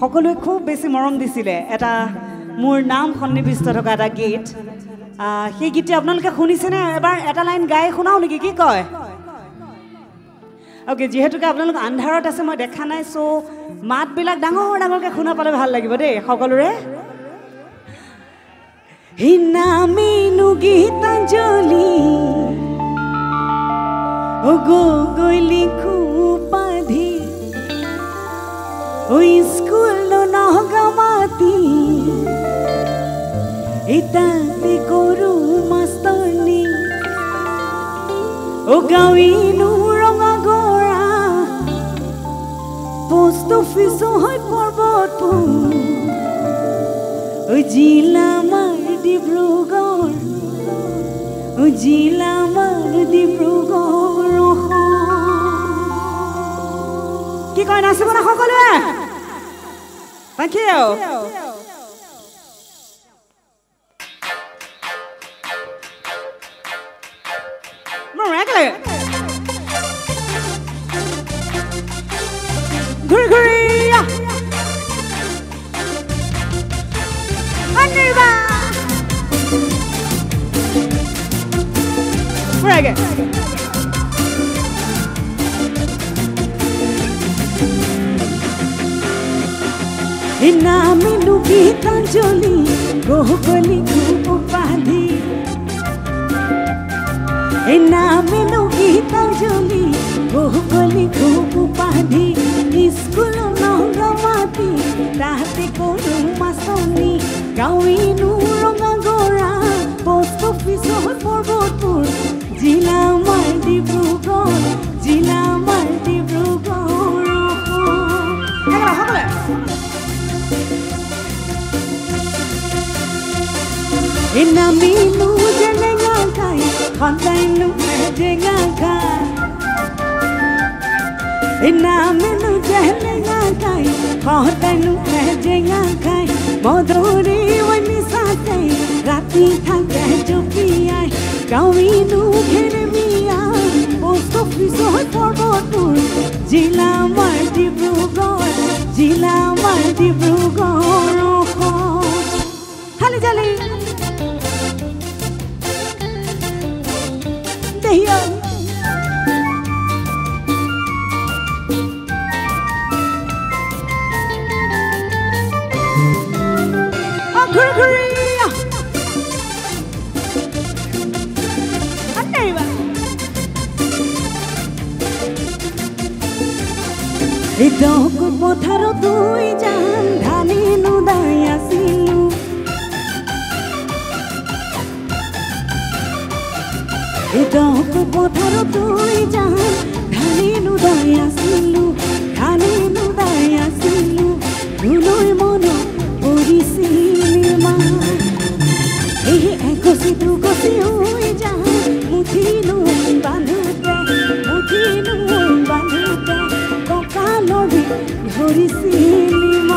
সকলোৱে খুব বেছি মৰম দিছিলে এটা মোৰ নাম সন্নিবিষ্ট থকা এটা গীত সেই গীতটি আপোনালোকে শুনিছেনে এবাৰ এটা লাইন গাই শুনাও নেকি কি কয় ওকে যেহেতুকে আপোনালোক আন্ধাৰত আছে মই দেখা নাই সো মাতবিলাক ডাঙৰ ডাঙৰকৈ শুনা পালে ভাল লাগিব দেই সকলোৰে হিনামিনু গীতাঞ্জলি ও গগৈলি খুপাধি ও স্কুল নহগামাতি ইতাতি কৰো মাষ্টৰনি ও গাঁৱিনো ৰঙা গৰা পোষ্ট অফিচ হৈ পৰ্বতপুৰ ও জিলা মাৰ ডিব্ৰুগড় ও জিলা মাৰ ডিব্ৰুগড় কি কয় নাচিব না সকলোৱে Thank you. Miraculous. Gregory. Anniva. Reggae. Hinaminu Gītāņjali Gogoli Upadhi Hinaminu Gītāņjali Gogoli Upadhi School Nagamati Tahte Koru Masoni Gawinu Ronga Gora Post Office Hoi Parbotpur Jila Mar Dibrugarh Jila Mar Dibrugarh Hinaminu jenenga kai Hantainu jenenga kai Hinaminu jenenga kai Hantainu jenenga kai Modori wani sate Rati thake jopiyai Gawinu kheremiya Post office hoi parbotpur Jila mar Dibrugarh Jila mar Dibrugarh Hali jali Dehiyo Gregory Anniva Idoko potharo tui jan dhani nudai asilu Idoko potharo tui jan dhani nudai asilu Nunoi mono orisil ma Ehi ekosi dugosi oi jan muthinu bandhute Kokalori dhorisil ma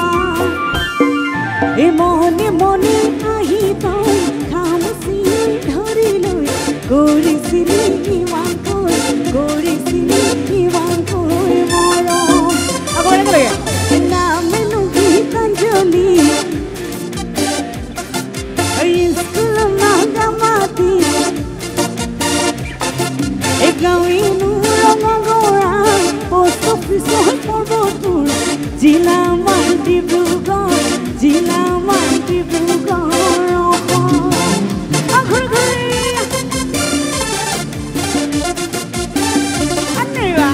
E mone mone ahi toi khamsi dhariloi Gorisili iwankoi moro Agora kare Hinaminu Gītāņjali School Nagamati E Gawinu Ronga Gora Post Office hoi parbotpur Jila mar Dibrugarh Jila mar Dibrugarh Anniva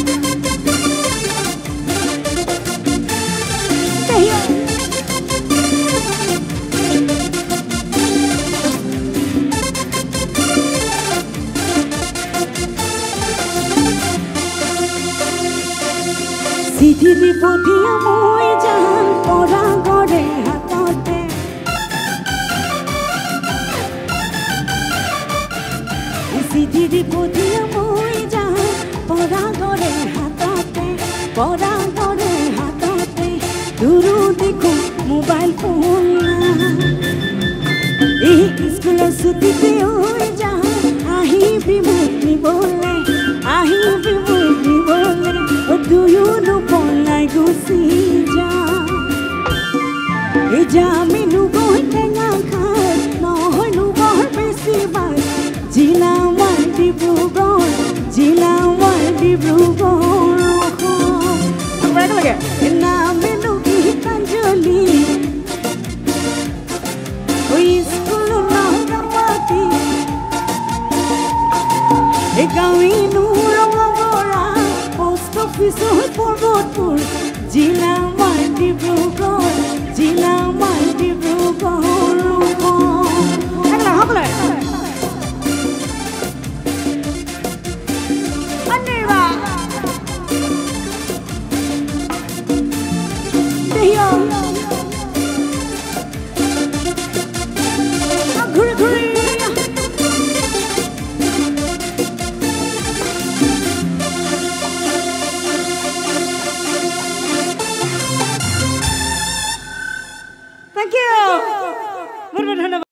Sidhiri bodhiya moi jan pora gore hatote Sidhiri bodhiya moi jan pora gore hatote Duru dekho mobile phone Eh school sutite oi jan ahi bimutni bole Do you know Polai Gusija? জামিনো গৈ টেঙা খাই নহয়নো বৰ বেছি বাই জিলা মই ডিব্ৰুগড় জিলা মই ডিব্ৰুগড় নামেনো গীতাঞ্জলি স্কুল নামাতি গাঁৱিনো ৰঙবৰা পোষ্ট অফিচ পৰ্বতপুৰ জিলা মই ডিব্ৰুগড় জিলা মই ডিব্ৰুগড় সকলোৱে Thank you.